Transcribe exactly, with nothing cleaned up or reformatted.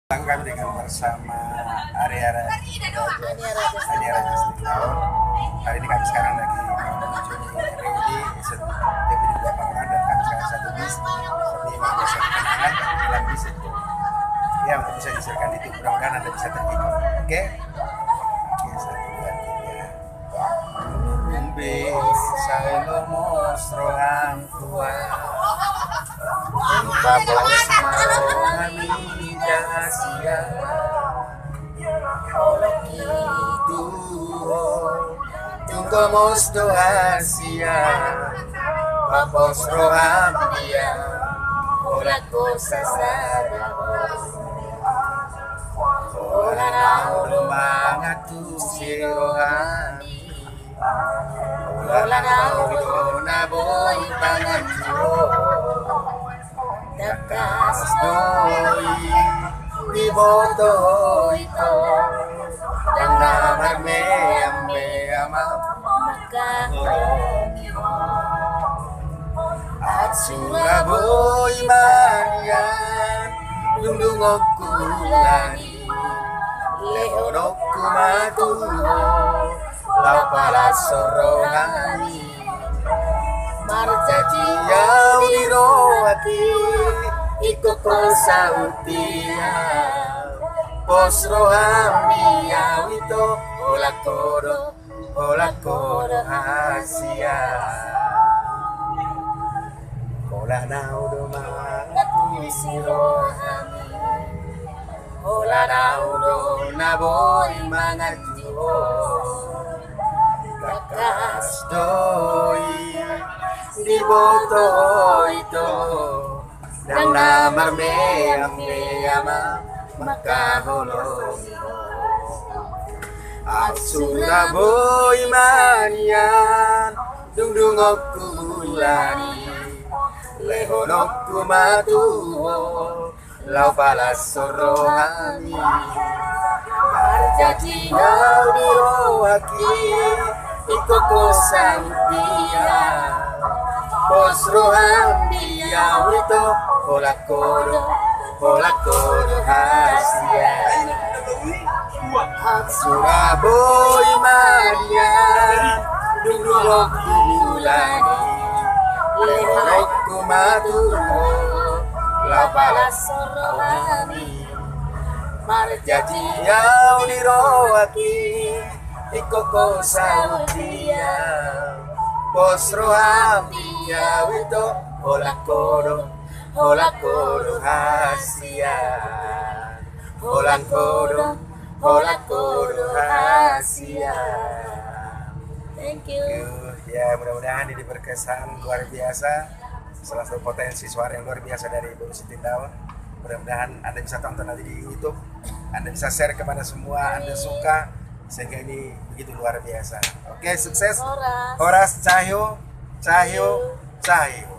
Kami dengan bersama Arya Raja Setiawan. Hari ini kami sekarang lagi menuju Reudi, lebih di lapangan, dan kami sekarang satu bis seperti yang biasa kenangan dalam bis itu ya untuk bisa diserahkan itu, mudah-mudahan Anda bisa terhibur. Oke, oke, satu dua tiga. Bis saya mostro hang tua Babos marami Asia itu tunggu mosto Asia Babos roham dia Ola cosas nada Ola nauro mga tusi rohami Ola nauro na boy pangatlo Dakas doi di boto ito dan namar me ambe ama makahonyo at suraboy manian lundungok kulani lehorok kumatulo lau pala sorongani marjajiyau di rohati ikut sautia pos rohamia wito ola koro ola koro Asia ola naudo matuisi rohami ola naudo naboy mangajuo kakas doi di boto ito dan namar me ambe ama makaholo at suraboy manian dungdungok kulani lehonok kumatuo lau palas sorohami arjati nau di rohaki ikoko santia pos roham dia wito ola koro ola koro Asia Suraboy Maria dungdungok kulani lehonok kumatuo lau palas sorohami marjajiyau di rohaki ikoko saudia pos roham dia wito ola koro ola koro Asia ola koro ola koro Asia. Thank you. Ya, mudah-mudahan ini berkesan luar biasa, salah satu potensi suara yang luar biasa dari Ibu Siti Daun. Mudah-mudahan Anda bisa tonton nanti di YouTube, Anda bisa share kepada semua Anda suka, sehingga ini begitu luar biasa. Oke, sukses. Horas. Horas Cahyo, Cahyo, Cahyo.